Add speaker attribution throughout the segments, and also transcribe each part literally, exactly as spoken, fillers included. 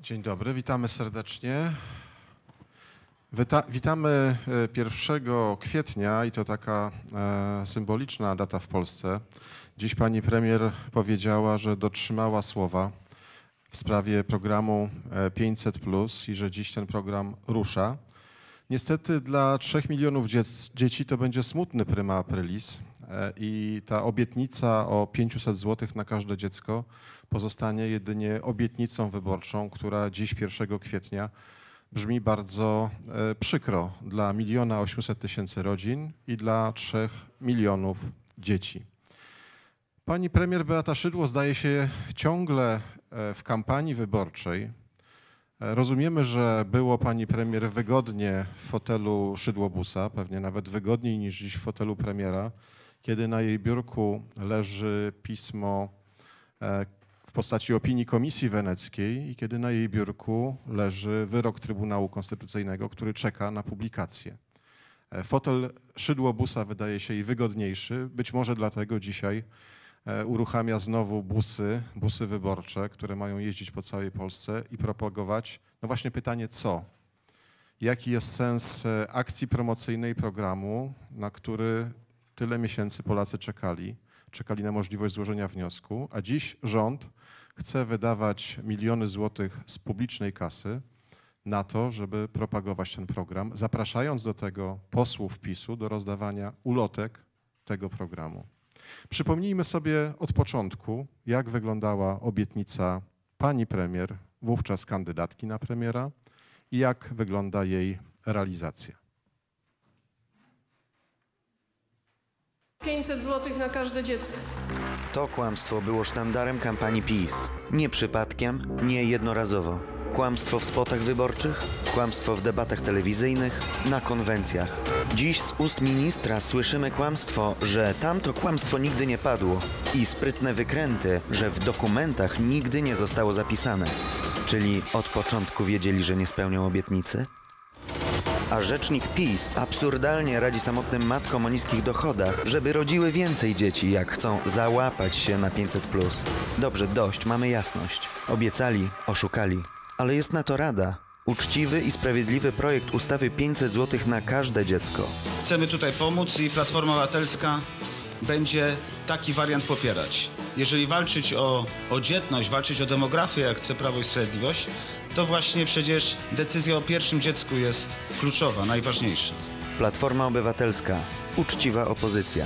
Speaker 1: Dzień dobry, witamy serdecznie. Wita witamy pierwszego kwietnia i to taka e, symboliczna data w Polsce. Dziś pani premier powiedziała, że dotrzymała słowa w sprawie programu pięćset plus i że dziś ten program rusza. Niestety dla trzech milionów dziec dzieci to będzie smutny prima aprilis e, i ta obietnica o pięćset złotych na każde dziecko pozostanie jedynie obietnicą wyborczą, która dziś pierwszego kwietnia brzmi bardzo e, przykro dla miliona osiemset tysięcy rodzin i dla trzech milionów dzieci. Pani premier Beata Szydło zdaje się ciągle e, w kampanii wyborczej. E, rozumiemy, że było pani premier wygodnie w fotelu Szydłobusa, pewnie nawet wygodniej niż dziś w fotelu premiera, kiedy na jej biurku leży pismo e, w postaci opinii Komisji Weneckiej i kiedy na jej biurku leży wyrok Trybunału Konstytucyjnego, który czeka na publikację. Fotel Szydłobusa wydaje się jej wygodniejszy, być może dlatego dzisiaj uruchamia znowu busy, busy wyborcze, które mają jeździć po całej Polsce i propagować. No właśnie pytanie co? Jaki jest sens akcji promocyjnej programu, na który tyle miesięcy Polacy czekali? Czekali na możliwość złożenia wniosku, a dziś rząd chce wydawać miliony złotych z publicznej kasy na to, żeby propagować ten program, zapraszając do tego posłów PiSu do rozdawania ulotek tego programu. Przypomnijmy sobie od początku, jak wyglądała obietnica pani premier, wówczas kandydatki na premiera i jak wygląda jej realizacja.
Speaker 2: pięćset złotych na każde dziecko.
Speaker 3: To kłamstwo było sztandarem kampanii PiS. Nie przypadkiem, nie jednorazowo. Kłamstwo w spotach wyborczych, kłamstwo w debatach telewizyjnych, na konwencjach. Dziś z ust ministra słyszymy kłamstwo, że tamto kłamstwo nigdy nie padło i sprytne wykręty, że w dokumentach nigdy nie zostało zapisane. Czyli od początku wiedzieli, że nie spełnią obietnicy? A rzecznik PiS absurdalnie radzi samotnym matkom o niskich dochodach, żeby rodziły więcej dzieci, jak chcą załapać się na pięćset plus. Dobrze, dość, mamy jasność. Obiecali, oszukali. Ale jest na to rada. Uczciwy i sprawiedliwy projekt ustawy pięćset złotych na każde dziecko.
Speaker 4: Chcemy tutaj pomóc i Platforma Obywatelska będzie taki wariant popierać. Jeżeli walczyć o, o dzietność, walczyć o demografię, jak chce Prawo i Sprawiedliwość, to właśnie przecież decyzja o pierwszym dziecku jest kluczowa, najważniejsza.
Speaker 3: Platforma Obywatelska. Uczciwa opozycja.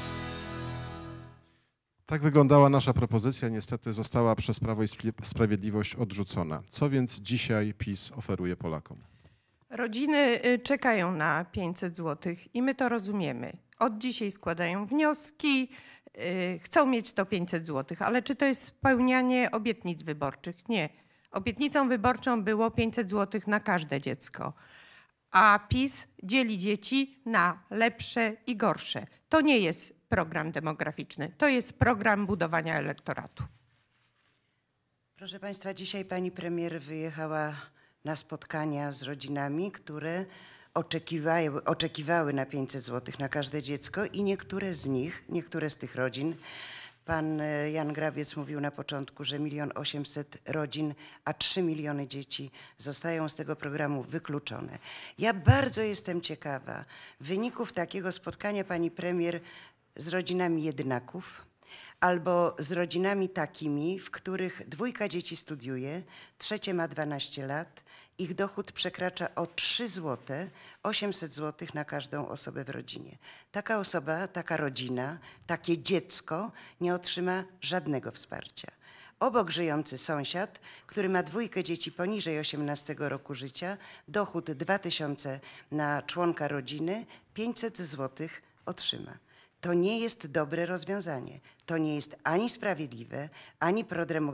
Speaker 1: Tak wyglądała nasza propozycja, niestety została przez Prawo i Sprawiedliwość odrzucona. Co więc dzisiaj PiS oferuje Polakom?
Speaker 5: Rodziny czekają na pięćset złotych i my to rozumiemy. Od dzisiaj składają wnioski, chcą mieć to pięćset złotych, ale czy to jest spełnianie obietnic wyborczych? Nie. Obietnicą wyborczą było pięćset złotych na każde dziecko, a PiS dzieli dzieci na lepsze i gorsze. To nie jest program demograficzny, to jest program budowania elektoratu.
Speaker 6: Proszę Państwa, dzisiaj pani premier wyjechała na spotkania z rodzinami, które oczekiwały, oczekiwały na pięćset złotych na każde dziecko i niektóre z nich, niektóre z tych rodzin, pan Jan Grabiec mówił na początku, że milion osiemset rodzin, a trzy miliony dzieci zostają z tego programu wykluczone. Ja bardzo jestem ciekawa wyników takiego spotkania pani premier z rodzinami jednaków albo z rodzinami takimi, w których dwójka dzieci studiuje, trzecie ma dwanaście lat, ich dochód przekracza o trzy złote, osiemset złotych na każdą osobę w rodzinie. Taka osoba, taka rodzina, takie dziecko nie otrzyma żadnego wsparcia. Obok żyjący sąsiad, który ma dwójkę dzieci poniżej osiemnastego roku życia, dochód dwa tysiące na członka rodziny, pięćset złotych otrzyma. To nie jest dobre rozwiązanie. To nie jest ani sprawiedliwe, ani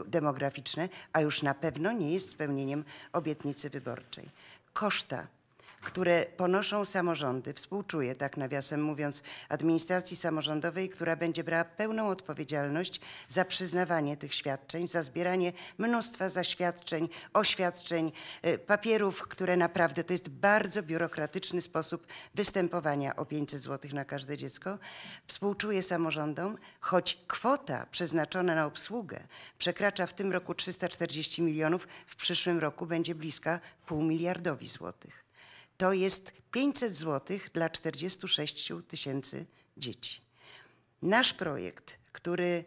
Speaker 6: prodemograficzne, a już na pewno nie jest spełnieniem obietnicy wyborczej. Koszta które ponoszą samorządy. Współczuję, tak nawiasem mówiąc, administracji samorządowej, która będzie brała pełną odpowiedzialność za przyznawanie tych świadczeń, za zbieranie mnóstwa zaświadczeń, oświadczeń, papierów, które naprawdę to jest bardzo biurokratyczny sposób występowania o pięćset złotych na każde dziecko. Współczuję samorządom, choć kwota przeznaczona na obsługę przekracza w tym roku trzysta czterdzieści milionów, w przyszłym roku będzie bliska półmiliardowi złotych. To jest pięćset złotych dla czterdziestu sześciu tysięcy dzieci. Nasz projekt, który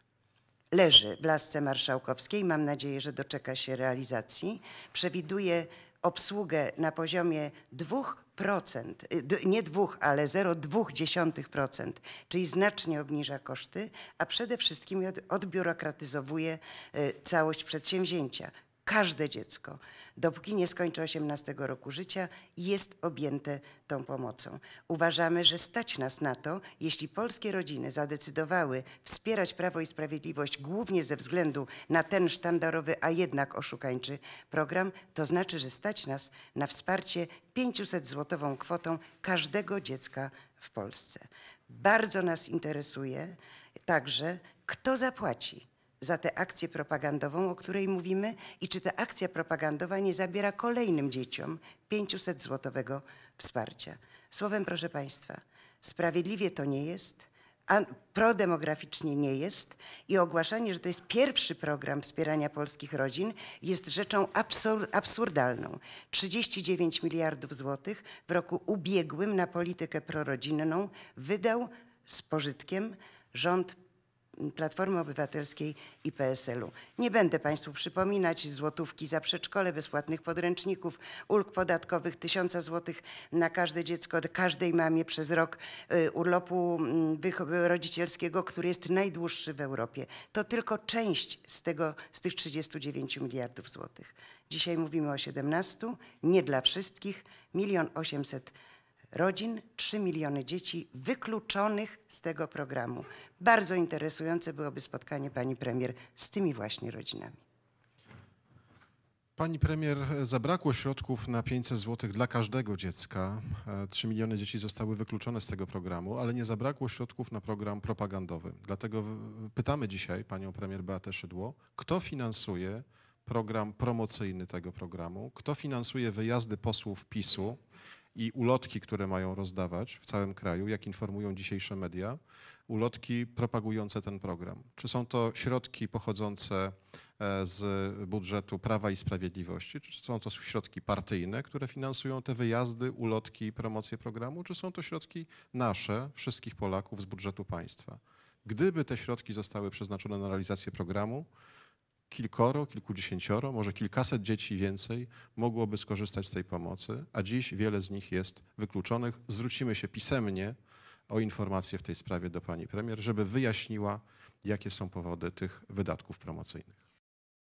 Speaker 6: leży w lasce marszałkowskiej, mam nadzieję, że doczeka się realizacji, przewiduje obsługę na poziomie dwóch procent, nie dwóch, ale zero przecinek dwa procent, czyli znacznie obniża koszty, a przede wszystkim odbiurokratyzowuje całość przedsięwzięcia. Każde dziecko, dopóki nie skończy osiemnastego roku życia, jest objęte tą pomocą. Uważamy, że stać nas na to, jeśli polskie rodziny zadecydowały wspierać Prawo i Sprawiedliwość głównie ze względu na ten sztandarowy, a jednak oszukańczy program, to znaczy, że stać nas na wsparcie pięciuset złotową kwotą każdego dziecka w Polsce. Bardzo nas interesuje także, kto zapłaci za tę akcję propagandową, o której mówimy, i czy ta akcja propagandowa nie zabiera kolejnym dzieciom pięciuset złotowego wsparcia. Słowem, proszę Państwa, sprawiedliwie to nie jest, a prodemograficznie nie jest i ogłaszanie, że to jest pierwszy program wspierania polskich rodzin, jest rzeczą absur- absurdalną. trzydzieści dziewięć miliardów złotych w roku ubiegłym na politykę prorodzinną wydał z pożytkiem rząd Platformy Obywatelskiej i P S L u. Nie będę Państwu przypominać złotówki za przedszkole, bezpłatnych podręczników, ulg podatkowych, tysiąca złotych na każde dziecko, każdej mamie przez rok, y, urlopu y, rodzicielskiego, który jest najdłuższy w Europie. To tylko część z tego, z tych trzydziestu dziewięciu miliardów złotych. Dzisiaj mówimy o siedemnastu, nie dla wszystkich, milion osiemset rodzin, trzy miliony dzieci wykluczonych z tego programu. Bardzo interesujące byłoby spotkanie pani premier z tymi właśnie rodzinami.
Speaker 1: Pani premier, zabrakło środków na pięćset złotych dla każdego dziecka. trzy miliony dzieci zostały wykluczone z tego programu, ale nie zabrakło środków na program propagandowy. Dlatego pytamy dzisiaj panią premier Beatę Szydło, kto finansuje program promocyjny tego programu, kto finansuje wyjazdy posłów PiSu i ulotki, które mają rozdawać w całym kraju, jak informują dzisiejsze media, ulotki propagujące ten program. Czy są to środki pochodzące z budżetu Prawa i Sprawiedliwości, czy są to środki partyjne, które finansują te wyjazdy, ulotki i promocję programu, czy są to środki nasze, wszystkich Polaków z budżetu państwa? Gdyby te środki zostały przeznaczone na realizację programu, kilkoro, kilkudziesięcioro, może kilkaset dzieci więcej mogłoby skorzystać z tej pomocy, a dziś wiele z nich jest wykluczonych. Zwrócimy się pisemnie o informacje w tej sprawie do pani premier, żeby wyjaśniła, jakie są powody tych wydatków promocyjnych.